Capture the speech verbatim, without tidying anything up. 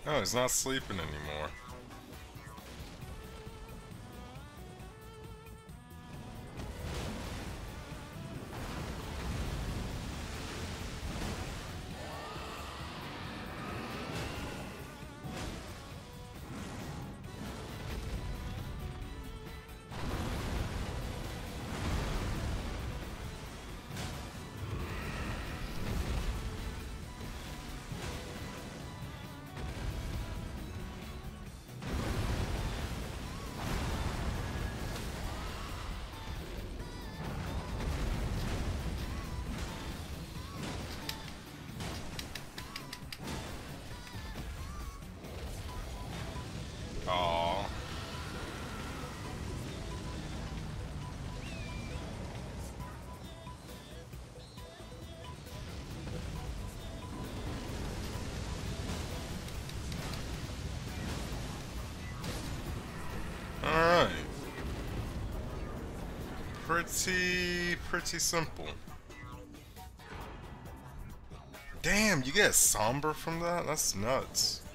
Oh, he's not sleeping anymore. Aww. Alright. Pretty, pretty simple. Damn, you get somber from that? That's nuts.